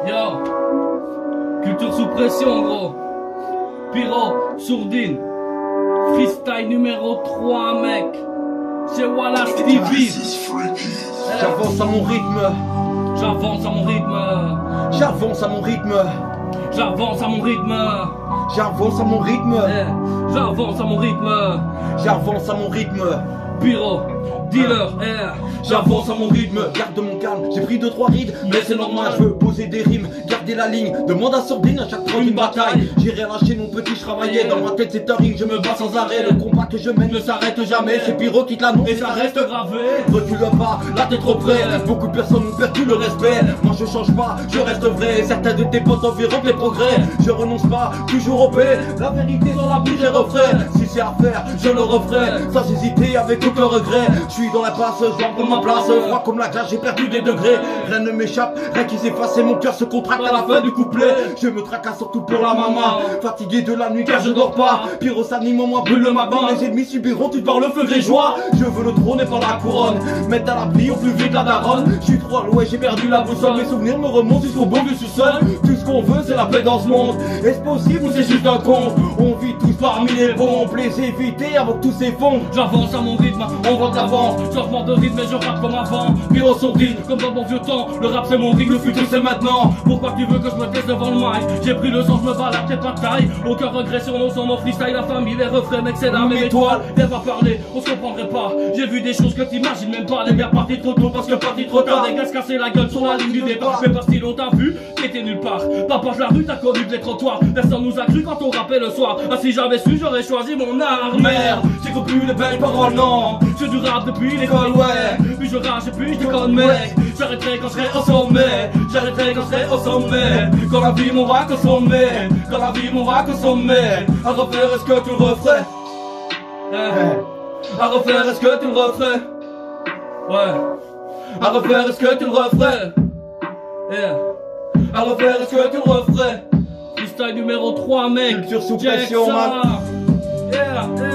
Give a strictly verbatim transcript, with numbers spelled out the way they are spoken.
Yo, culture sous pression gros. Pyro, sourdine. Freestyle numéro trois mec. C'est Wallace Stevie. J'avance à mon rythme. J'avance à mon rythme. J'avance à mon rythme. J'avance à mon rythme. J'avance à mon rythme. Eh, J'avance à mon rythme. J'avance à mon rythme. Pyro, dealer, eh. J'avance à mon rythme, garde mon calme, j'ai pris deux trois rides, mais c'est normal, je veux poser des rimes, garder la ligne, demande à Sourdine à chaque fois une bataille. J'ai rien lâché mon petit, je travaillais, dans ma tête c'est un ring, je me bats sans arrêt, le combat que je mène ne s'arrête jamais, c'est Pyro qui te l'annonce et ça reste gravé. Recule pas, là t'es trop près, beaucoup de personnes ont perdu le respect, moi je change pas, je reste vrai, certains de tes potes environ les progrès, je renonce pas, toujours au paix, la vérité dans la bouche et refrain, si c'est à faire, je le referai, sans hésiter, avec aucun regret, je suis dans la passe, je dois prendre ma place, froid comme la glace, j'ai perdu des degrés, rien ne m'échappe, rien qui s'efface et mon cœur se contracte à la fin du couplet, je me tracasse surtout pour la maman, fatigué de la nuit car je dors pas, Pyro s'anime en moi, brûle ma bande, mes ennemis subiront tout par le feu grégeois, je veux le trône et pas la couronne, mettre à l'abri au plus vite la daronne, je suis trop loin, j'ai perdu la boussole, mes souvenirs me remontent jusqu'au bout du sous-sol, tout ce qu'on veut c'est la paix dans ce monde, est-ce possible ou c'est juste un conte, on vit tous parmi les bons, on plaît éviter avant que tous s'effondrent, j'avance à mon rythme, on va de l'avant, changement de rythme et je rappe comme avant, Pyro sourdine, comme dans mon vieux temps, le rap c'est mon rythme, le futur c'est maintenant, pourquoi tu veux que je me taise devant le mic, j'ai pris le sang, je me bats la tête par taille, aucun regret sur nos sons, nos freestyle, la famille, les refrains, mec c'est la même étoile, viens pas parler, on se comprendrait pas, j'ai vu des choses que t'imagines même pas, les mères partis trop tôt parce que partis trop tard, des gars se casser la gueule sur la ligne du départ, mais pas si longtemps vu, t'étais nulle part, papa de la rue, t'as connu les trottoirs, personne nous a cru quand on rappait le soir, ah si j'avais su j'aurais choisi mon art, merde, j'écoute plus les belles paroles, non, je du rap depuis l'école, ouais, puis je rage et puis je déconne mec, j'arrêterai quand je serai au sommet, j'arrêterai quand je serai au sommet, quand la vie m'aura consommé, quand la vie m'aura consommé, à refaire est-ce que tu le referais, eh. À refaire est-ce que tu le referais, ouais, à refaire est-ce que tu le referais, yeah. À refaire est-ce que tu le referais, freestyle numéro trois mec, culture sous pression man. Yeah.